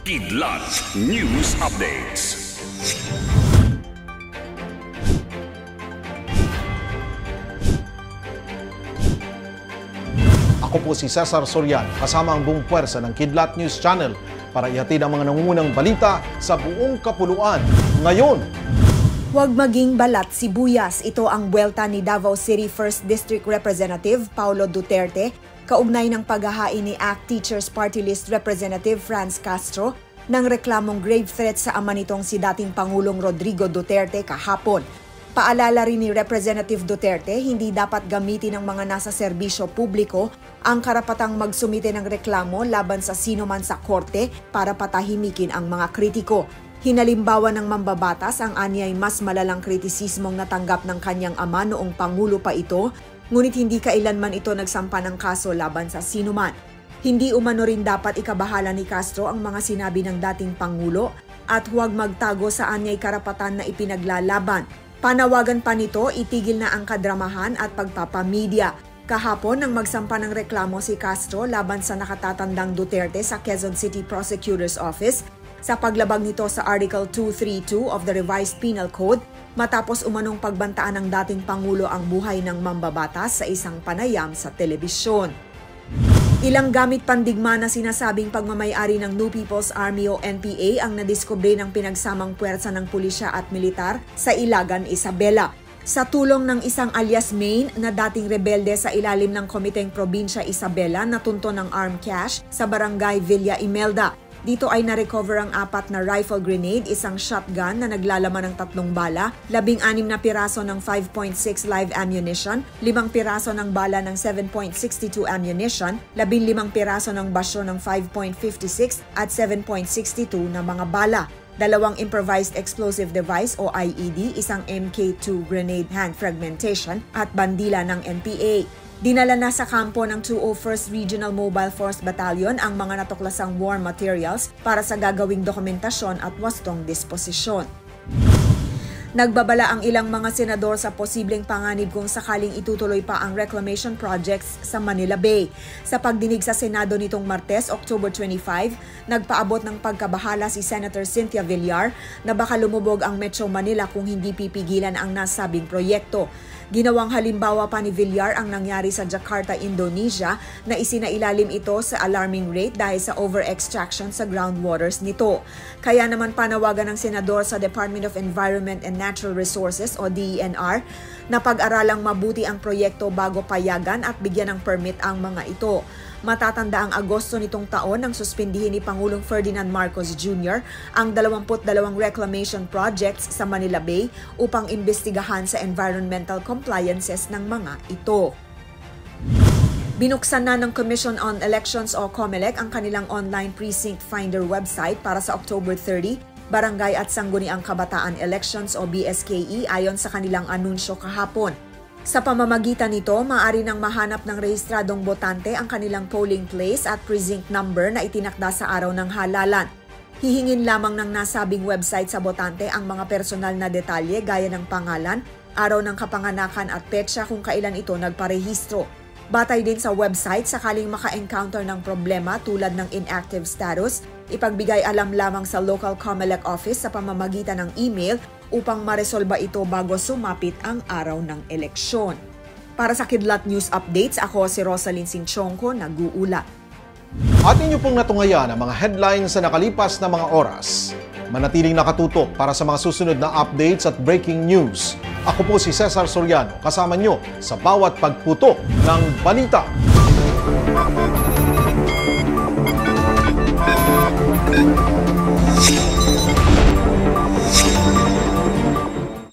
Kidlat News Updates. Ako po si Cesar Soriano, kasama ang buong puwersa ng Kidlat News Channel para ihatid ang mga nangungunang balita sa buong kapuluan. Ngayon, huwag maging balat sibuyas. Ito ang buwelta ni Davao City 1st District Representative Paulo Duterte kaugnay ng paghahain ni ACT Teachers Party List Representative Franz Castro ng reklamong grave threat sa ama nitong si dating Pangulong Rodrigo Duterte kahapon. Paalala rin ni Representative Duterte, hindi dapat gamitin ng mga nasa serbisyo publiko ang karapatang magsumite ng reklamo laban sa sino man sa korte para patahimikin ang mga kritiko. Hinalimbawa ng mambabatas ang anyay mas malalang kritisismong natanggap ng kanyang ama noong Pangulo pa ito, ngunit hindi kailanman ito nagsampa ng kaso laban sa sinuman. Hindi umano rin dapat ikabahala ni Castro ang mga sinabi ng dating Pangulo at huwag magtago sa anyay karapatan na ipinaglalaban. Panawagan pa nito, itigil na ang kadramahan at pagpapamedya. Kahapon nang magsampa ng reklamo si Castro laban sa nakatatandang Duterte sa Quezon City Prosecutor's Office sa paglabag nito sa Article 232 of the Revised Penal Code matapos umanong pagbantaan ng dating Pangulo ang buhay ng mambabatas sa isang panayam sa telebisyon. Ilang gamit pandigma na sinasabing pagmamay-ari ng New People's Army o NPA ang nadiskubre ng pinagsamang puwersa ng pulisya at militar sa Ilagan, Isabela. Sa tulong ng isang alias Main na dating rebelde sa ilalim ng Komiteng Probinsya Isabela na tunto ng armed cache sa barangay Villa Imelda. Dito ay na-recover ang 4 na rifle grenade, isang shotgun na naglalaman ng 3 bala, 16 na piraso ng 5.6 live ammunition, 5 piraso ng bala ng 7.62 ammunition, 15 piraso ng basyo ng 5.56 at 7.62 na mga bala. 2 improvised explosive device o IED, isang MK2 grenade hand fragmentation at bandila ng NPA. Dinala na sa kampo ng 201st Regional Mobile Force Battalion ang mga natuklasang war materials para sa gagawing dokumentasyon at wastong disposisyon. Nagbabala ang ilang mga senador sa posibleng panganib kung sakaling itutuloy pa ang reclamation projects sa Manila Bay. Sa pagdinig sa Senado nitong Martes, October 25, nagpaabot ng pagkabahala si Senator Cynthia Villar na baka lumubog ang Metro Manila kung hindi pipigilan ang nasabing proyekto. Ginawang halimbawa pa ni Villar ang nangyari sa Jakarta, Indonesia na isinailalim ito sa alarming rate dahil sa over-extraction sa groundwaters nito. Kaya naman panawagan ng senador sa Department of Environment and Natural Resources o DENR na pag-aralang mabuti ang proyekto bago payagan at bigyan ng permit ang mga ito. Matatanda ang Agosto nitong taon nang suspindihin ni Pangulong Ferdinand Marcos Jr. ang 22 reclamation projects sa Manila Bay upang imbestigahan sa environmental compliances ng mga ito. Binuksan na ng Commission on Elections o COMELEC ang kanilang online precinct finder website para sa October 30, Barangay at Sangguniang Kabataan Elections o BSKE ayon sa kanilang anunsyo kahapon. Sa pamamagitan nito, maaari nang mahanap ng rehistradong botante ang kanilang polling place at precinct number na itinakda sa araw ng halalan. Hihingin lamang ng nasabing website sa botante ang mga personal na detalye gaya ng pangalan, araw ng kapanganakan at petsa kung kailan ito nagparehistro. Batay din sa website, sakaling maka-encounter ng problema tulad ng inactive status, ipagbigay alam lamang sa local COMELEC office sa pamamagitan ng email upang maresolba ito bago sumapit ang araw ng eleksyon. Para sa Kidlat News Updates, ako si Rosalyn Sinchonko, nag-uulat. At inyo pong natungayan ang mga headlines sa nakalipas na mga oras. Manatiling nakatutok para sa mga susunod na updates at breaking news. Ako po si Cesar Soriano, kasama nyo sa bawat pagputok ng balita.